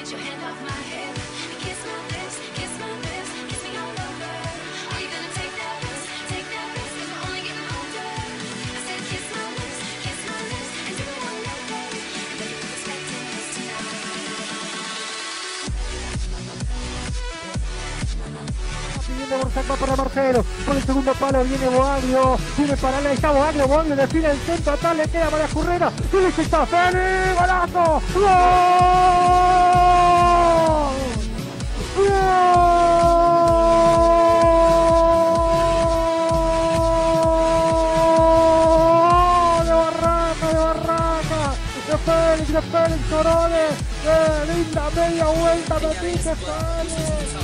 Borsak va para Marcelo, por el segundo palo viene Boaglio, viene para él, ahí está Boaglio define el centro, atrás le queda para Currera, Félix está, Félix, golazo, ¡gol! ¡Gol! De Félix Orode, linda media vuelta, metiste Félix.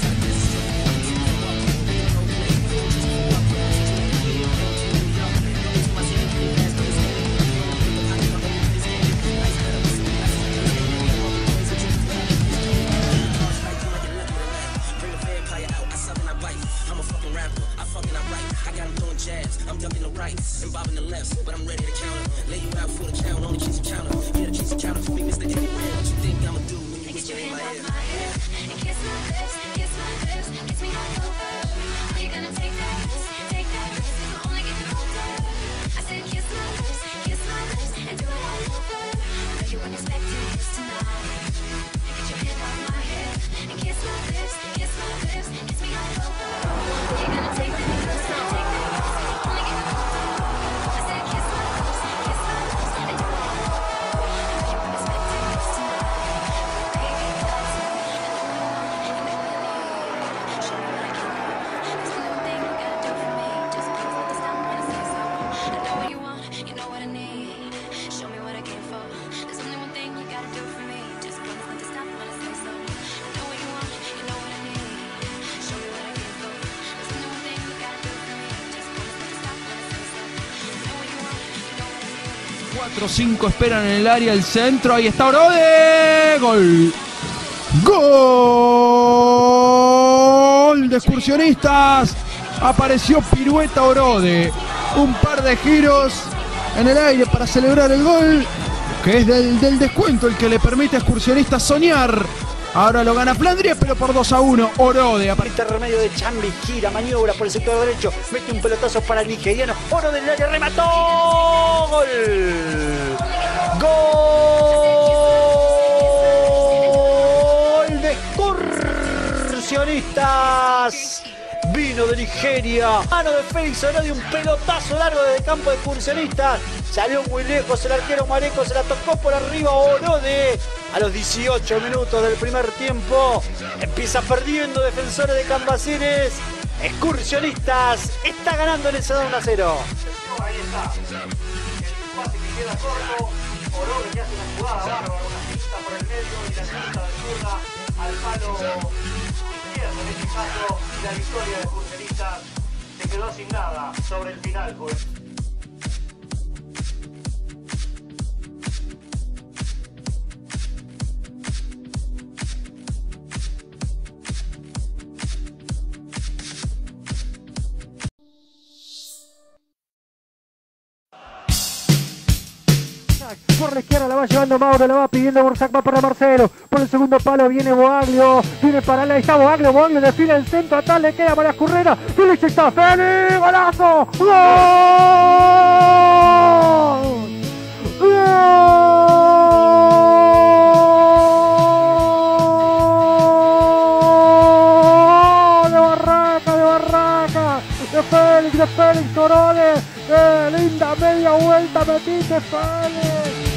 4-5 esperan en el área, el centro, ahí está Orode, gol. Gol de Excursionistas, apareció Pirueta Orode, un par de giros en el aire para celebrar el gol, que es del descuento el que le permite a Excursionistas soñar. Ahora lo gana Flandria, pero por 2-1. Orode. Intermedio de Chambi, gira, maniobra por el sector derecho, mete un pelotazo para el nigeriano. Orode en el área, remató. ¡Gol! ¡Gol de Excursionistas! Vino de Nigeria, mano de Félix Orode, un pelotazo largo desde el campo de Excursionistas. Salió muy lejos el arquero Mareco, se la tocó por arriba Orode. A los 18 minutos del primer tiempo, empieza perdiendo Defensores de Cambacines. Excursionistas está ganando en ese 2-1. Ahí está. El pase que queda corto. Orode que hace una jugada bárbara, una pista por el medio y la pista de zurda al palo izquierdo en este caso. La victoria de Excursionistas se quedó sin nada sobre el final, pues. Por la izquierda la va llevando Mauro, la va pidiendo Borsak, va para Marcelo. Por el segundo palo viene Boaglio, viene para él, ahí está Boaglio define el centro, atrás le queda para Currera. Félix está, Félix, golazo, ¡gol! ¡Gol! De Barraca, de Félix Orode, linda media vuelta, metiste Félix.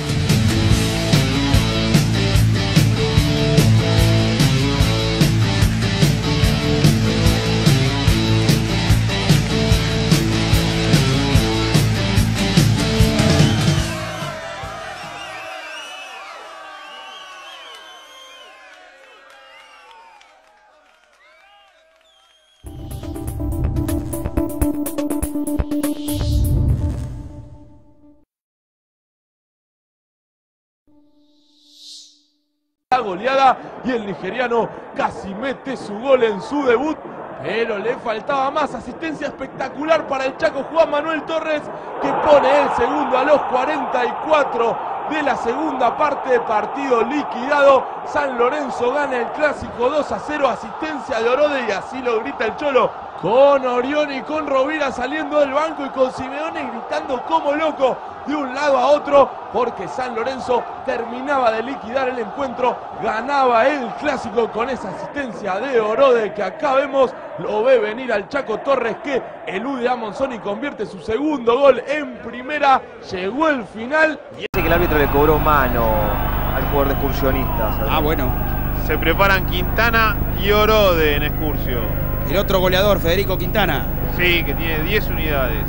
La goleada y el nigeriano casi mete su gol en su debut, pero le faltaba más. Asistencia espectacular para el Chaco Juan Manuel Torres, que pone el segundo a los 44 de la segunda parte de partido liquidado. San Lorenzo gana el clásico 2-0, asistencia de Orode y así lo grita el Cholo. Con Orione y con Rovira saliendo del banco y con Simeone gritando como loco de un lado a otro, porque San Lorenzo terminaba de liquidar el encuentro, ganaba el clásico con esa asistencia de Orode que acá vemos, lo ve venir al Chaco Torres que elude a Monzón y convierte su segundo gol en primera. Llegó el final. Dice que el árbitro le cobró mano al jugador de Excursionistas. Ah, bueno. Se preparan Quintana y Orode en Excursio. El otro goleador, Federico Quintana. Sí, que tiene 10 unidades.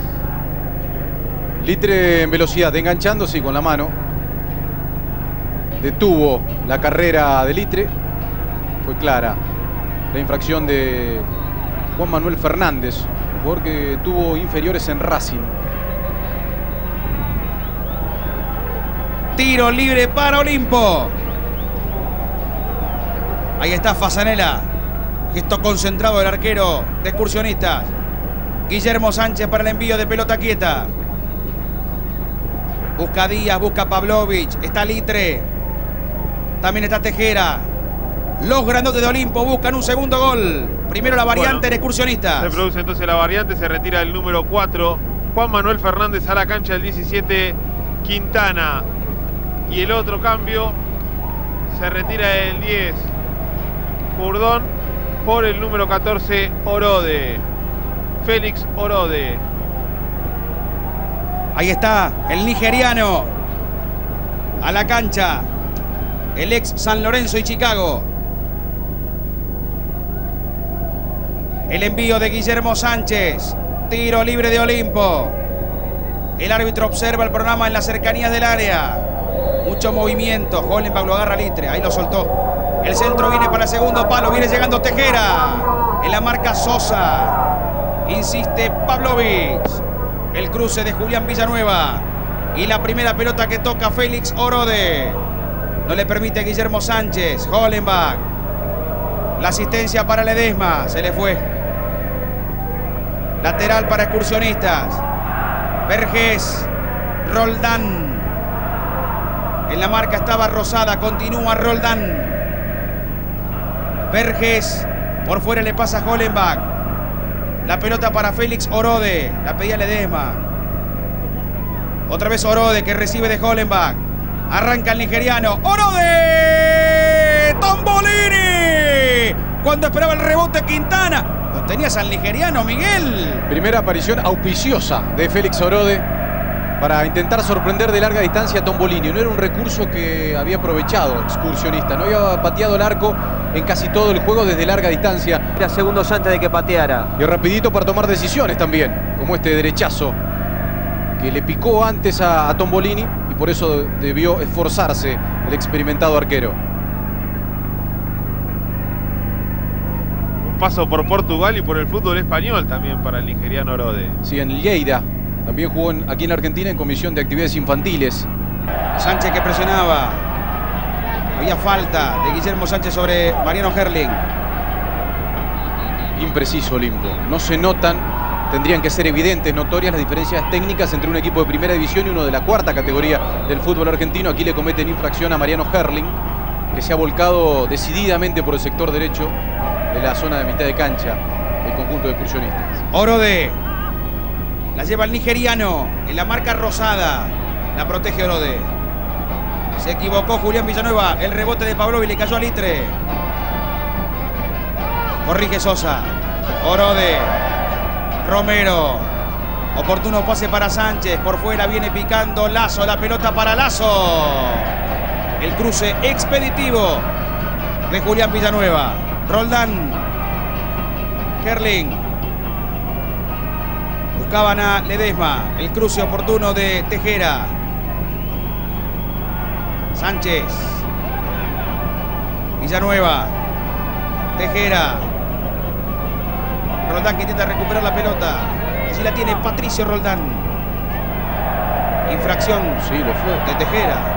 Litre en velocidad, enganchándose con la mano. Detuvo la carrera de Litre. Fue clara la infracción de Juan Manuel Fernández, un jugador que tuvo inferiores en Racing. Tiro libre para Olimpo. Ahí está Fasanella. Gesto concentrado del arquero de Excursionistas. Guillermo Sánchez para el envío de pelota quieta. Busca Díaz, busca Pavlovich. Está Litre. También está Tejera. Los grandotes de Olimpo buscan un segundo gol. Primero la variante en Excursionistas. Se produce entonces la variante, se retira el número 4. Juan Manuel Fernández a la cancha, el 17 Quintana. Y el otro cambio, se retira el 10 Curdón por el número 14 Orode. Félix Orode. Ahí está el nigeriano. A la cancha. El ex San Lorenzo y Chicago. El envío de Guillermo Sánchez. Tiro libre de Olimpo. El árbitro observa el programa en las cercanías del área. Mucho movimiento. Hollenbach lo agarra Litre. Ahí lo soltó. El centro viene para el segundo palo. Viene llegando Tejera. En la marca Sosa. Insiste Pavlovich. El cruce de Julián Villanueva. Y la primera pelota que toca Félix Orode. No le permite Guillermo Sánchez. Hollenbach. La asistencia para Ledesma. Se le fue. Lateral para Excursionistas. Vergés. Roldán. En la marca estaba Rosada. Continúa Roldán. Vergés. Por fuera le pasa Hollenbach. La pelota para Félix Orode. La pedía Ledesma. Otra vez Orode que recibe de Hollenbach. Arranca el nigeriano. ¡Orode! ¡Tombolini! Cuando esperaba el rebote Quintana. ¿Lo tenías al nigeriano, Miguel? Primera aparición auspiciosa de Félix Orode para intentar sorprender de larga distancia a Tombolini. No era un recurso que había aprovechado Excursionista. No había pateado el arco en casi todo el juego desde larga distancia. Era segundos antes de que pateara. Y rapidito para tomar decisiones también, como este derechazo que le picó antes a Tombolini y por eso debió esforzarse el experimentado arquero. Un paso por Portugal y por el fútbol español también para el nigeriano Orode. Sí, en Lleida. También jugó aquí en Argentina en comisión de actividades infantiles. Sánchez que presionaba. Había falta de Guillermo Sánchez sobre Mariano Herling. Impreciso Olimpo. No se notan, tendrían que ser evidentes, notorias las diferencias técnicas entre un equipo de primera división y uno de la cuarta categoría del fútbol argentino. Aquí le cometen infracción a Mariano Herling, que se ha volcado decididamente por el sector derecho de la zona de mitad de cancha del conjunto de Excursionistas. Orode. La lleva el nigeriano en la marca Rosada. La protege Orode. Se equivocó Julián Villanueva. El rebote de Pavlovich le cayó a Litre. Corrige Sosa. Orode. Romero. Oportuno pase para Sánchez. Por fuera viene picando Lazo. La pelota para Lazo. El cruce expeditivo de Julián Villanueva. Roldán. Herling. Buscaban a Ledesma. El cruce oportuno de Tejera. Sánchez. Villanueva. Tejera. Roldán que intenta recuperar la pelota. Allí la tiene Patricio Roldán. Infracción. Sí, lo fue. De Tejera.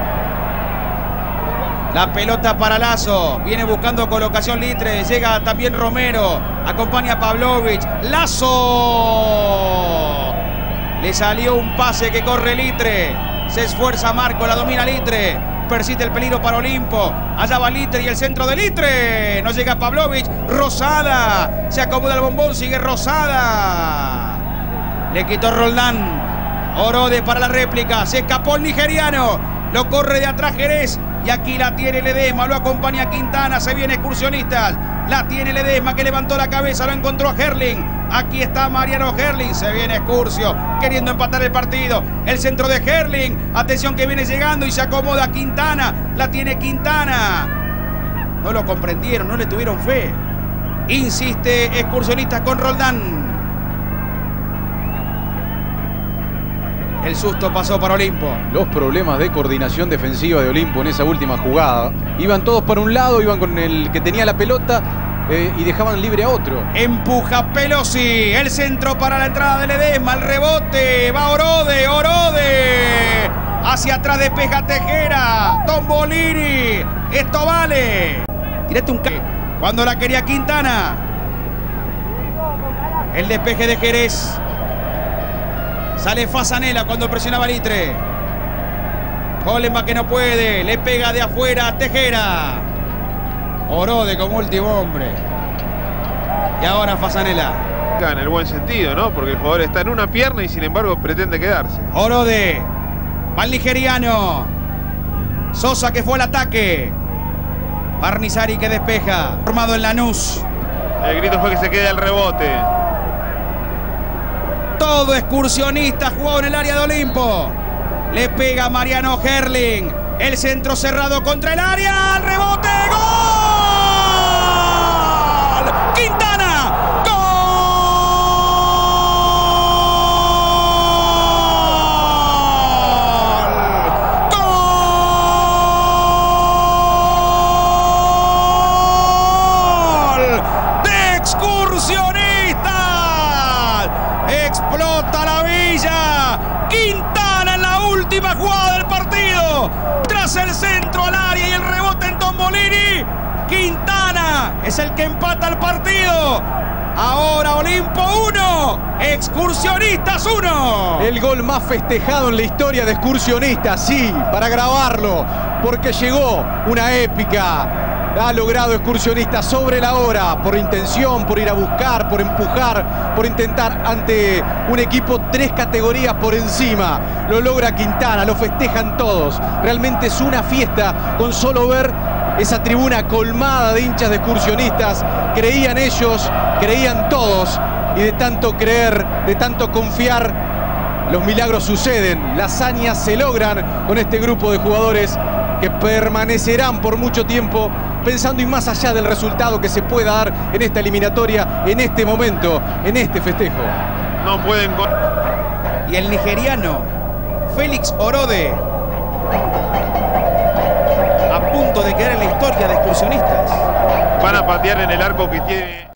La pelota para Lazo. Viene buscando colocación Litre. Llega también Romero. Acompaña a Pavlovich. Lazo. Le salió un pase que corre Litre. Se esfuerza Marco, la domina Litre. Persiste el peligro para Olimpo. Allá va Litre y el centro de Litre. No llega Pavlovich. Rosada. Se acomoda el bombón. Sigue Rosada. Le quitó Roldán. Orode para la réplica. Se escapó el nigeriano. Lo corre de atrás Jerez. Y aquí la tiene Ledesma. Lo acompaña Quintana. Se viene Excursionistas. La tiene Ledesma que levantó la cabeza. Lo encontró a Herling. Aquí está Mariano Herling. Se viene Excursio queriendo empatar el partido. El centro de Herling. Atención que viene llegando y se acomoda Quintana. La tiene Quintana. No lo comprendieron, no le tuvieron fe. Insiste Excursionistas con Roldán. El susto pasó para Olimpo. Los problemas de coordinación defensiva de Olimpo en esa última jugada. Iban todos para un lado, iban con el que tenía la pelota y dejaban libre a otro. Empuja Pelosi. El centro para la entrada de Ledesma. El rebote. Va Orode. Orode. Hacia atrás despeja Tejera. Tombolini. Esto vale. Tirate un cuando la quería Quintana. El despeje de Jerez. Sale Fasanella cuando presionaba Litre. Hollenbach que no puede. Le pega de afuera a Tejera. Orode como último hombre. Y ahora Fasanella. En el buen sentido, ¿no? Porque el jugador está en una pierna y sin embargo pretende quedarse. Orode. Va el nigeriano. Sosa que fue al ataque. Parnizari que despeja. Formado en Lanús. El grito fue que se quede el rebote. Todo Excursionista jugado en el área de Olimpo. Le pega Mariano Herling. El centro cerrado contra el área. El rebote. ¡Gol! ¡Quintana! ¡Gol! ¡Gol! ¡De Excursionistas! ¡Explota la villa! ¡Quintana en la última jugada del partido! Tras el centro al área y el rebote en Tombolini. Quintana es el que empata el partido. Ahora Olimpo 1, Excursionistas 1. El gol más festejado en la historia de Excursionistas, sí, para grabarlo, porque llegó una épica. Ha logrado Excursionistas sobre la hora, por intención, por ir a buscar, por empujar, por intentar ante un equipo 3 categorías por encima. Lo logra Quintana, lo festejan todos. Realmente es una fiesta con solo ver esa tribuna colmada de hinchas de Excursionistas. Creían ellos, creían todos, y de tanto creer, de tanto confiar, los milagros suceden. Las hazañas se logran con este grupo de jugadores que permanecerán por mucho tiempo pensando y más allá del resultado que se pueda dar en esta eliminatoria, en este momento, en este festejo. No pueden... Y el nigeriano Félix Orode, a punto de quedar en la historia de Excursionistas. Van a patear en el arco que tiene...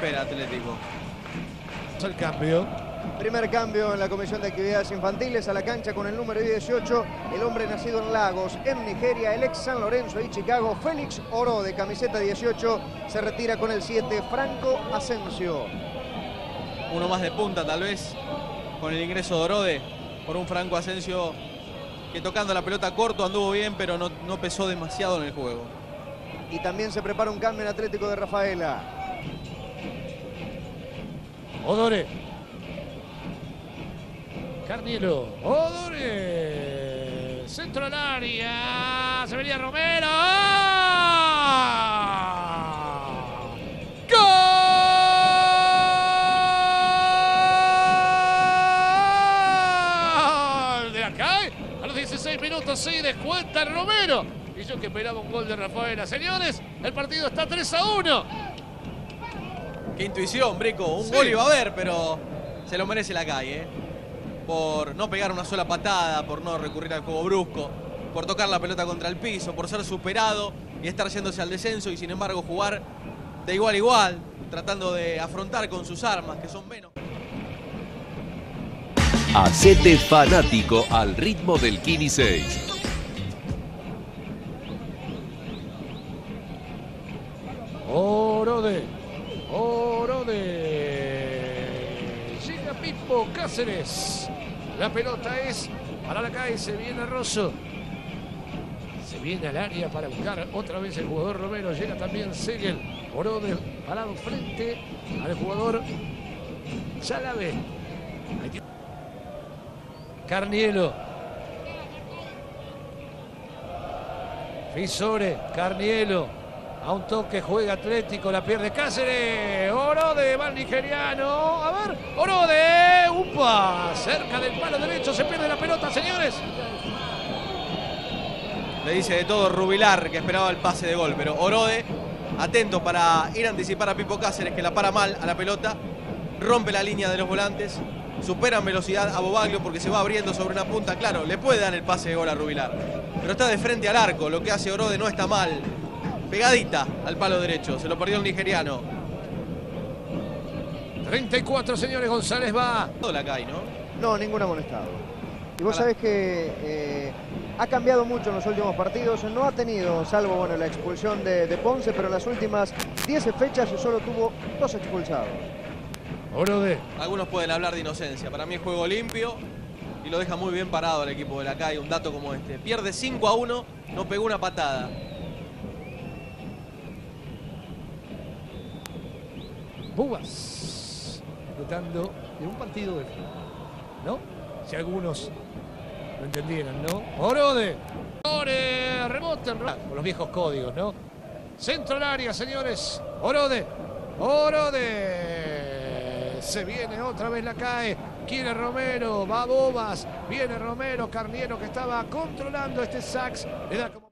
espera Atlético. El cambio. Primer cambio en la Comisión de Actividades Infantiles. A la cancha con el número 18, el hombre nacido en Lagos, en Nigeria, el ex San Lorenzo y Chicago, Félix Orode, camiseta 18, se retira con el 7, Franco Asensio. Uno más de punta tal vez, con el ingreso de Orode, por un Franco Asensio que tocando la pelota corto anduvo bien, pero no pesó demasiado en el juego. Y también se prepara un cambio en Atlético de Rafaela. Odore. Carnielo, Odore, centro al área, se venía Romero. ¡Gol! De acá, a los 16 minutos sí, descuenta Romero. Y yo que esperaba un gol de Rafaela. Señores, el partido está 3-1. Qué intuición, Brico, un gol iba a haber, pero se lo merece la calle, por no pegar una sola patada, por no recurrir al juego brusco, por tocar la pelota contra el piso, por ser superado y estar yéndose al descenso y sin embargo jugar de igual a igual, tratando de afrontar con sus armas, que son menos. Hacete fanático al ritmo del Kini 6. Orode. Llega Pipo Cáceres. La pelota es para la calle, se viene Rosso. Se viene al área para buscar otra vez el jugador Romero. Llega también Segel. Orode parado frente al jugador Salave. Carnielo. Fisore, Carnielo. A un toque juega Atlético, la pierde Cáceres. Orode va el nigeriano. A ver, Orode. ¡Upa! Cerca del palo derecho, se pierde la pelota, señores. Le dice de todo Rubilar, que esperaba el pase de gol, pero Orode, atento para ir a anticipar a Pipo Cáceres, que la para mal a la pelota, rompe la línea de los volantes, supera en velocidad a Bobaglio porque se va abriendo sobre una punta. Claro, le puede dar el pase de gol a Rubilar, pero está de frente al arco. Lo que hace Orode no está mal. Pegadita al palo derecho, se lo perdió el nigeriano. 34, señores, González va. La cae, ¿no? No, ningún amonestado. Y vos sabés que ha cambiado mucho en los últimos partidos. No ha tenido, salvo bueno, la expulsión de Ponce, pero en las últimas 10 fechas solo tuvo 2 expulsados. Orode. Algunos pueden hablar de inocencia. Para mí es juego limpio y lo deja muy bien parado el equipo de la calle. Un dato como este. Pierde 5-1, no pegó una patada. Bubas disfrutando de un partido de fútbol, ¿no? Si algunos lo entendieran, ¿no? Orode, rebota con los viejos códigos, ¿no? Centro al área, señores. Orode, se viene otra vez la cae. Quiere Romero, va Bobas, viene Romero, Carniero que estaba controlando este sax, le da como